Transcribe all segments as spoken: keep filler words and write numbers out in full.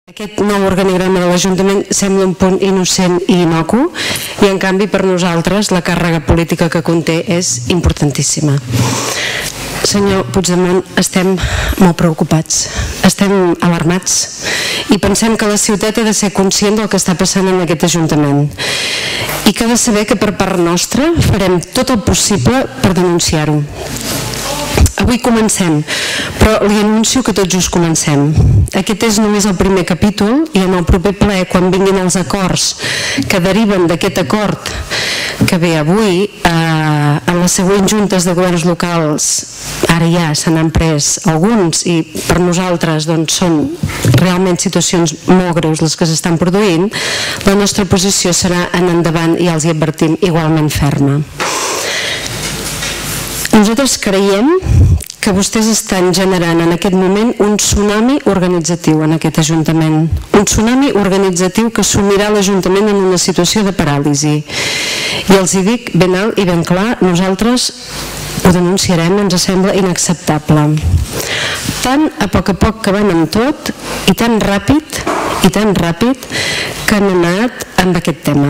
Aquest nou organigrama de l'Ajuntament sembla un punt innocent i innocu i en canvi per nosaltres la càrrega política que conté és importantíssima. Senyor Puigdemont, estem molt preocupats, estem alarmats i pensem que la ciutat ha de ser conscient del que està passant en aquest Ajuntament i que ha de saber que per part nostra farem tot el possible per denunciar-ho. Avui comencem, però li anuncio que tot just comencem. Aquest és només el primer capítol i en el proper ple, quan vinguin els acords que deriven d'aquest acord que ve avui, eh, en les següents juntes de governs locals, ara ja se n'han pres alguns i per nosaltres doncs, són realment situacions molt greus les que s'estan produint, la nostra posició serà en endavant i els hi advertim igualment ferma. Nosaltres creiem que vostès estan generant en aquest moment un tsunami organitzatiu en aquest Ajuntament. Un tsunami organitzatiu que sumirà l'Ajuntament en una situació de paràlisi. I els hi dic ben alt i ben clar, nosaltres ho denunciarem, ens sembla inacceptable. Tan a poc a poc que van amb tot i tan ràpid, i tan ràpid que han anat amb aquest tema.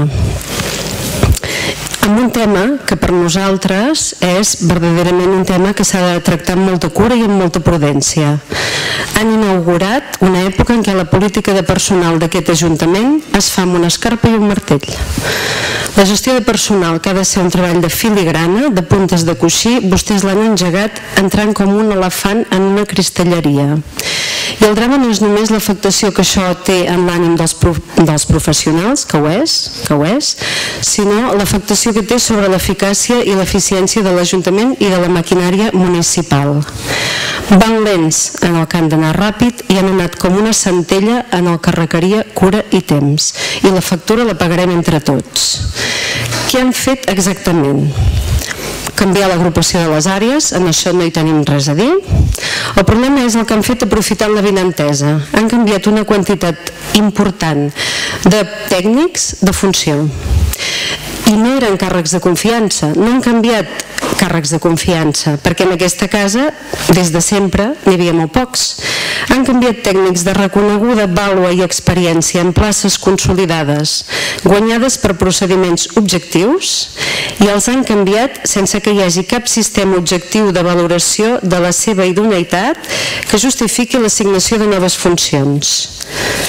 Amb un tema que per nosaltres és verdaderament un tema que s'ha de tractar amb molta cura i amb molta prudència. Han inaugurat una època en què la política de personal d'aquest Ajuntament es fa amb una escarpa i un martell. La gestió de personal, que ha de ser un treball de filigrana, de puntes de coixí, vostès l'han engegat entrant com un elefant en una cristalleria. I el drama no és només l'afectació que això té en l'ànim dels, prof dels professionals, que ho és, que ho és, sinó l'afectació que té sobre l'eficàcia i l'eficiència de l'Ajuntament i de la maquinària municipal. Van lents en el que han d'anar ràpid i han anat com una centella en el que requeria cura i temps. I la factura la pagarem entre tots. Què han fet exactament? Canviar l'agrupació de les àrees, en això no hi tenim res a dir. El problema és el que han fet aprofitant l'avinentesa. Han canviat una quantitat important de tècnics de funció. I no eren càrrecs de confiança, no han canviat càrrecs de confiança, perquè en aquesta casa, des de sempre, n'hi havia molt pocs. Han canviat tècnics de reconeguda vàlua i experiència en places consolidades, guanyades per procediments objectius, i els han canviat sense que hi hagi cap sistema objectiu de valoració de la seva idoneïtat que justifiqui l'assignació de noves funcions.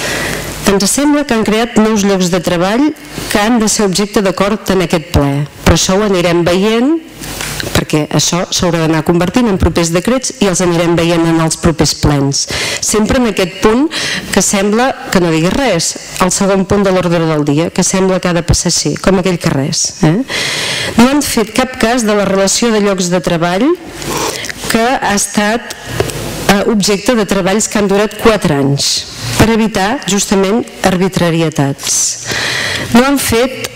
Ens sembla que han creat nous llocs de treball que han de ser objecte d'acord en aquest ple, però això ho anirem veient perquè això s'haurà d'anar convertint en propers decrets i els anirem veient en els propers plens. Sempre en aquest punt que sembla que no diguis res, el segon punt de l'ordre del dia, que sembla que ha de passar així, com aquell que res. Eh? No han fet cap cas de la relació de llocs de treball que ha estat objecte de treballs que han durat quatre anys per evitar justament arbitrarietats. No han fet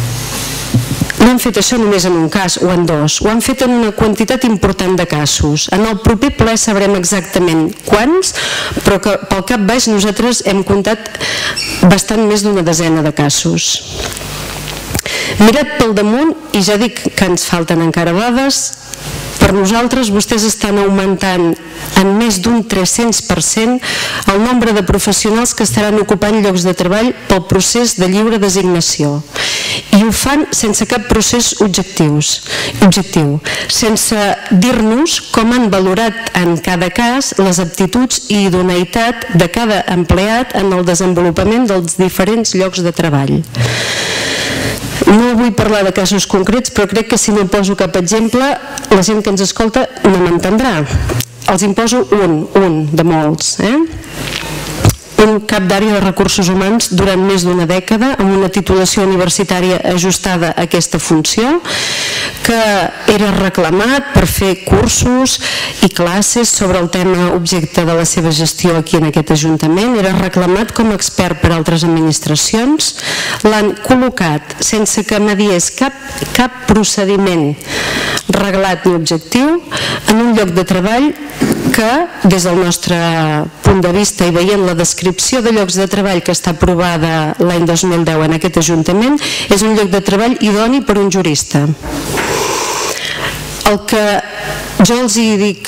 no han fet això només en un cas o en dos, ho han fet en una quantitat important de casos. En el proper ple sabrem exactament quants, però que pel cap baix nosaltres hem comptat bastant més d'una desena de casos. Mirat pel damunt, i ja dic que ens falten encara dades, per nosaltres vostès estan augmentant en més d'un tres-cents per cent el nombre de professionals que estaran ocupant llocs de treball pel procés de lliure designació. I ho fan sense cap procés objectius, objectiu, sense dir-nos com han valorat en cada cas les aptituds i idoneïtat de cada empleat en el desenvolupament dels diferents llocs de treball. No vull parlar de casos concrets, però crec que si no poso cap exemple, la gent que ens escolta no m'entendrà. Els en poso un, un de molts. Eh? Un cap d'àrea de recursos humans durant més d'una dècada, amb una titulació universitària ajustada a aquesta funció, que era reclamat per fer cursos i classes sobre el tema objecte de la seva gestió aquí en aquest Ajuntament, era reclamat com a expert per altres administracions, l'han col·locat sense que mediés cap, cap procediment reglat ni objectiu en un lloc de treball que, des del nostre punt de vista i veient la descripció de llocs de treball que està aprovada l'any dos mil deu en aquest Ajuntament, és un lloc de treball idoni per un jurista. El que jo els hi dic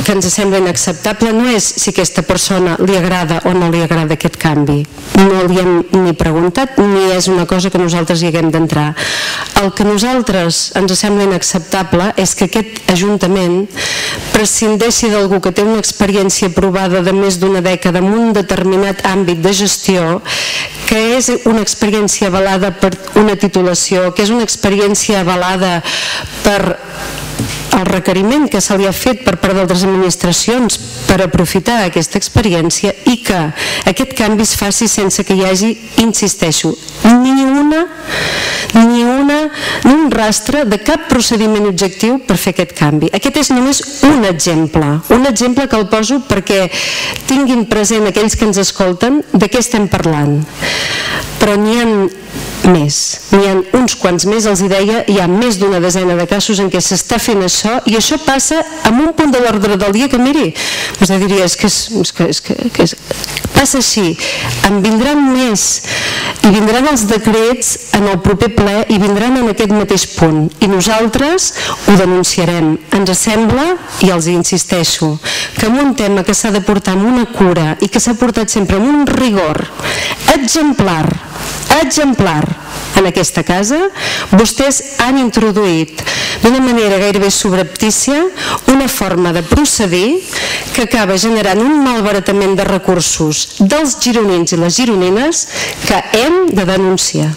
que ens sembla inacceptable no és si a aquesta persona li agrada o no li agrada aquest canvi. No li hem ni preguntat ni és una cosa que nosaltres hi haguem d'entrar. El que a nosaltres ens sembla inacceptable és que aquest Ajuntament prescindeixi d'algú que té una experiència provada de més d'una dècada en un determinat àmbit de gestió, que és una experiència avalada per una titulació, que és una experiència avalada per el requeriment que se li ha fet per part d'altres administracions per aprofitar aquesta experiència, i que aquest canvi es faci sense que hi hagi, insisteixo, ni una ni una ni un rastre de cap procediment objectiu per fer aquest canvi. Aquest és només un exemple, un exemple que el poso perquè tinguin present aquells que ens escolten de què estem parlant. Però n'hi ha més, n'hi ha uns quants més, els hi deia, hi ha més d'una desena de casos en què s'està fent això, i això passa amb un punt de l'ordre del dia que, miri, vostè diria, és que, és, és que, és que, que és, passa així. En vindran més, i vindran els decrets en el proper ple i vindran en aquest mateix punt, i nosaltres ho denunciarem. Ens sembla, i els hi insisteixo, que en un tema que s'ha de portar amb una cura i que s'ha portat sempre amb un rigor exemplar, exemplar en aquesta casa, vostès han introduït d'una manera gairebé subreptícia una forma de procedir que acaba generant un malbaratament de recursos dels gironins i les gironines que hem de denunciar.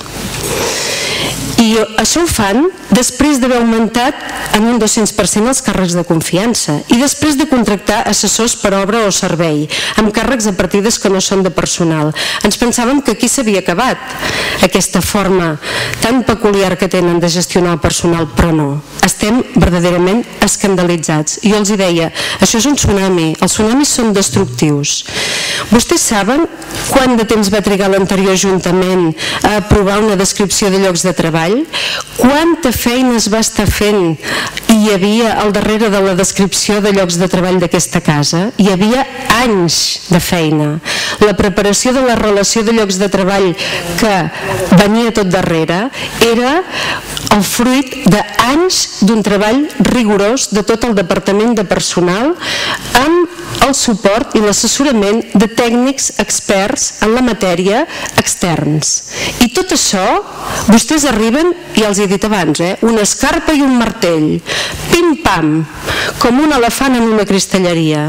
I això ho fan després d'haver augmentat en un dos-cents per cent els càrrecs de confiança i després de contractar assessors per obra o servei amb càrrecs a partides que no són de personal. Ens pensàvem que aquí s'havia acabat aquesta forma tan peculiar que tenen de gestionar el personal, però no. Estem verdaderament escandalitzats. I jo els deia, això és un tsunami, els tsunamis són destructius. Vostès saben quant de temps va trigar l'anterior Ajuntament a aprovar una descripció de llocs de treball? Quanta feina es va estar fent hi havia al darrere de la descripció de llocs de treball d'aquesta casa? Hi havia anys de feina. La preparació de la relació de llocs de treball que venia tot darrere era el fruit d'anys d'un treball rigorós de tot el departament de personal amb el suport i l'assessorament de tècnics experts en la matèria externs. I tot això, vostès arriben, i els he dit abans, eh, una escarpa i un martell, pim-pam, com un elefant en una cristalleria.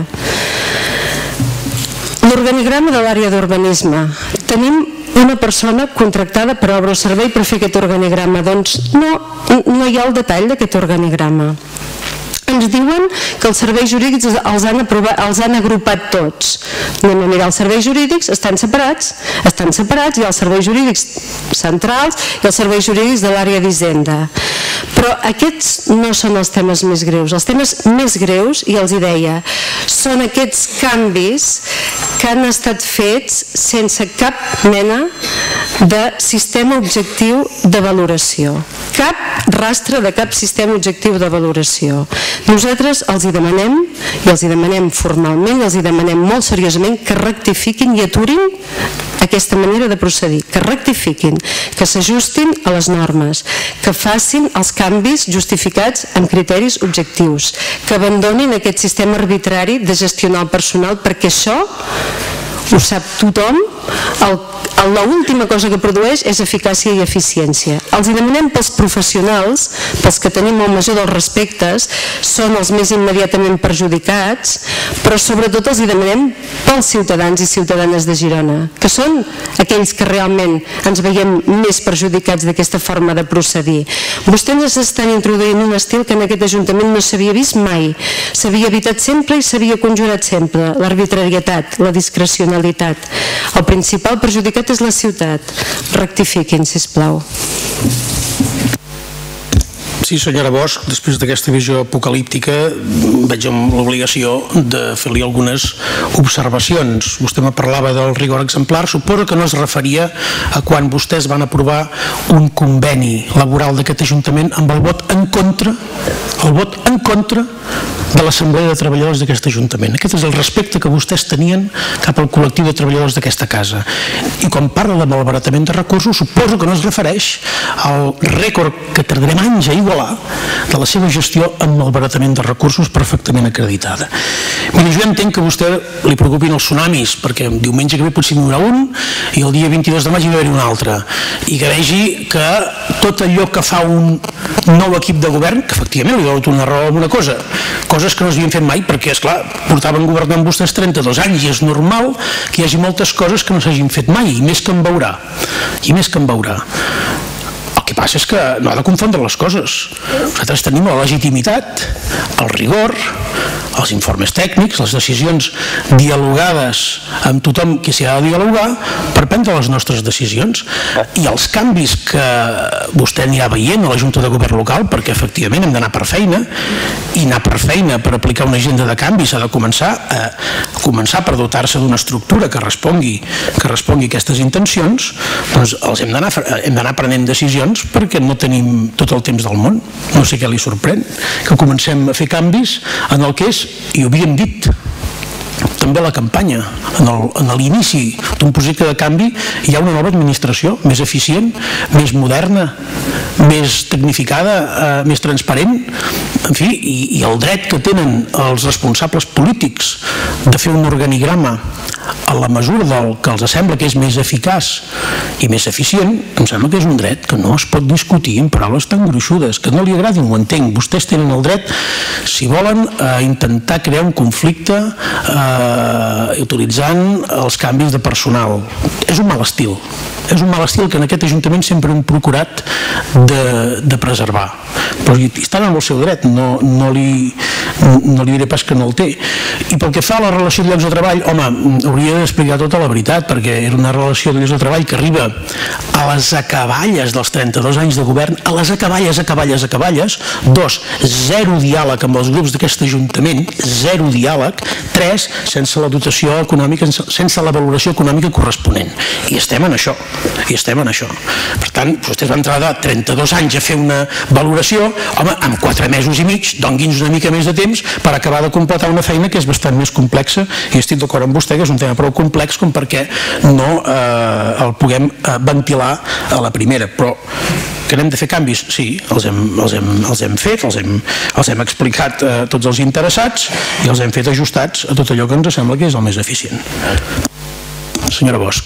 L'organigrama de l'àrea d'urbanisme. Tenim una persona contractada per obra o servei per fer aquest organigrama. Doncs no, no hi ha el detall d'aquest organigrama. Ens diuen que els serveis jurídics els han, aprovat, els han agrupat tots. Anem a mirar, els serveis jurídics estan separats, estan separats, hi ha els serveis jurídics centrals i els serveis jurídics de l'àrea d'Hisenda. Però aquests no són els temes més greus. Els temes més greus, i els hi deia, són aquests canvis que han estat fets sense cap mena de sistema objectiu de valoració. Cap rastre de cap sistema objectiu de valoració. Nosaltres els hi demanem, i els hi demanem formalment, i els hi demanem molt seriosament que rectifiquin i aturin aquesta manera de procedir, que rectifiquin, que s'ajustin a les normes, que facin els canvis justificats amb criteris objectius, que abandonin aquest sistema arbitrari de gestionar el personal, perquè això ho sap tothom, l'última cosa que produeix és eficàcia i eficiència. Els hi demanem pels professionals, pels que tenim el major dels respectes, són els més immediatament perjudicats, però sobretot els hi demanem pels ciutadans i ciutadanes de Girona, que són aquells que realment ens veiem més perjudicats d'aquesta forma de procedir. Vostès estan introduint un estil que en aquest Ajuntament no s'havia vist mai. S'havia evitat sempre i s'havia conjurat sempre l'arbitrarietat, la discrecionalitat. El principal perjudicat és la ciutat. Rectifiquin, sisplau. Sí, senyora Bosch, després d'aquesta visió apocalíptica veig amb l'obligació de fer-li algunes observacions. Vostè me parlava del rigor exemplar, suposo que no es referia a quan vostès van aprovar un conveni laboral d'aquest Ajuntament amb el vot en contra, el vot en contra de l'Assemblea de Treballadors d'aquest Ajuntament. Aquest és el respecte que vostès tenien cap al col·lectiu de treballadors d'aquesta casa. I quan parla de malbaratament de recursos, suposo que no es refereix al rècord que tardarem anys a igualar de la seva gestió en malbaratament de recursos perfectament acreditada. Mira, jo entenc que a vostè li preocupin els tsunamis, perquè diumenge que ve potser n'hi haurà un i el dia vint-i-dos de maig hi va haver un altre, i que vegi que tot allò que fa un nou equip de govern, que efectivament li dono una raó en una cosa, coses que no s'havien fet mai, perquè esclar, portaven governant vostès trenta-dos anys i és normal que hi hagi moltes coses que no s'hagin fet mai, i més que en veurà, i més que en veurà. El que passa és que no ha de confondre les coses. Nosaltres tenim la legitimitat, el rigor, els informes tècnics, les decisions dialogades amb tothom que s'hi ha de dialogar per prendre les nostres decisions. I els canvis que vostè anirà veient a la Junta de Govern local, perquè efectivament hem d'anar per feina, i anar per feina per aplicar una agenda de canvi s'ha de començar a començar per dotar-se d'una estructura que respongui que respongui a aquestes intencions, doncs els hem d'anar hem d'anar prenent decisions perquè no tenim tot el temps del món. No sé què li sorprèn, que comencem a fer canvis en el que és, i ho havíem dit també a la campanya, en l'inici d'un projecte de canvi hi ha una nova administració, més eficient, més moderna, més tecnificada, més transparent, en fi, i el dret que tenen els responsables polítics de fer un organigrama a la mesura del que els sembla que és més eficaç i més eficient, em sembla que és un dret que no es pot discutir en paraules tan gruixudes, que no li agradin, ho entenc, vostès tenen el dret, si volen, a intentar crear un conflicte eh, utilitzant els canvis de personal. És un mal estil, és un mal estil que en aquest Ajuntament sempre hem procurat de, de preservar, però estan en el seu dret, no, no, li, no li diré pas que no el té. I pel que fa a la relació de llocs de treball, home, hauria d'explicar tota la veritat, perquè era una relació de llocs de treball que arriba a les acaballes dels trenta-dos anys de govern, a les acaballes, acaballes, acaballes. Dos, zero diàleg amb els grups d'aquest Ajuntament, zero diàleg. Tres, sense la dotació econòmica, sense la valoració econòmica corresponent. I estem en això, i estem en això. Per tant, vostès van entrar de trenta-dos anys a fer una valoració, home, amb quatre mesos i mig, dongui'ns una mica més de temps per acabar de completar una feina que és bastant més complexa, i estic d'acord amb vostè que és un tema prou complex com perquè no eh, el puguem eh, ventilar a la primera, però que n'hem de fer canvis? Sí, els hem, els hem, els hem fet, els hem, els hem explicat a tots els interessats i els hem fet ajustats a tot allò que ens sembla que és el més eficient. Senyora Bosch.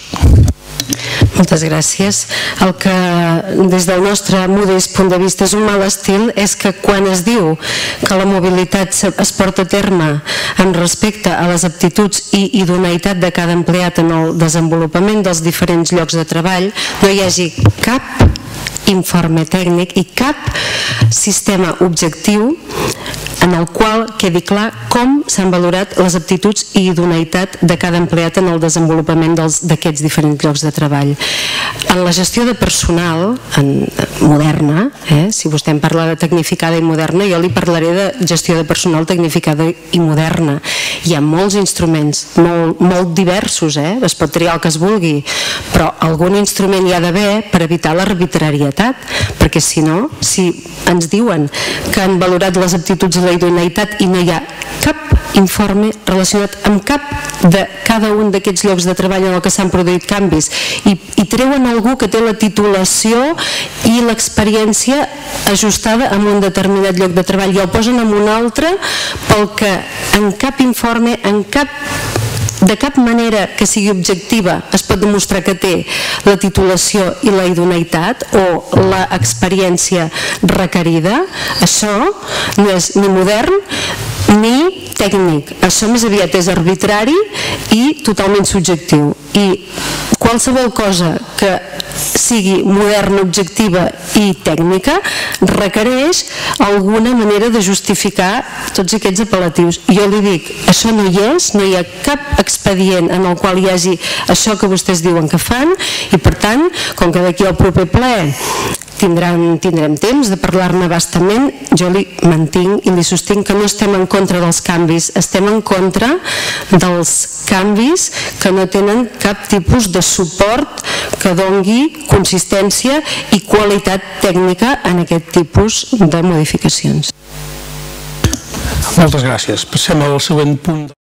Moltes gràcies. El que des del nostre modest punt de vista és un mal estil és que quan es diu que la mobilitat es porta a terme en respecte a les aptituds i idoneïtat de cada empleat en el desenvolupament dels diferents llocs de treball, no hi hagi cap informe tècnic i cap sistema objectiu en el qual quedi clar com s'han valorat les aptituds i idoneïtat de cada empleat en el desenvolupament d'aquests diferents llocs de treball. En la gestió de personal en, moderna, eh, si vostè em parla de tecnificada i moderna, jo li parlaré de gestió de personal tecnificada i moderna. Hi ha molts instruments, molt, molt diversos, eh? Es pot triar el que es vulgui, però algun instrument hi ha d'haver per evitar l'arbitrarietat, perquè si no, si ens diuen que han valorat les aptituds i la idoneïtat i no hi ha cap informe relacionat amb cap de cada un d'aquests llocs de treball en el que s'han produït canvis i, i treuen algú que té la titulació i l'experiència ajustada a un determinat lloc de treball i el posen en un altre pel que en cap informe, en cap de cap manera que sigui objectiva es pot demostrar que té la titulació i la idoneïtat o l'experiència requerida. Això no és ni modern ni tècnic, això més aviat és arbitrari i totalment subjectiu, i qualsevol cosa que sigui moderna, objectiva i tècnica requereix alguna manera de justificar tots aquests apel·latius. Jo li dic, això no hi és, no hi ha cap expedient en el qual hi hagi això que vostès diuen que fan i per tant, com que d'aquí al proper ple Tindrem, tindrem temps de parlar-ne bastament, jo li mantinc i li sostinc que no estem en contra dels canvis, estem en contra dels canvis que no tenen cap tipus de suport que dongui consistència i qualitat tècnica en aquest tipus de modificacions. Moltes gràcies. Passem al següent punt.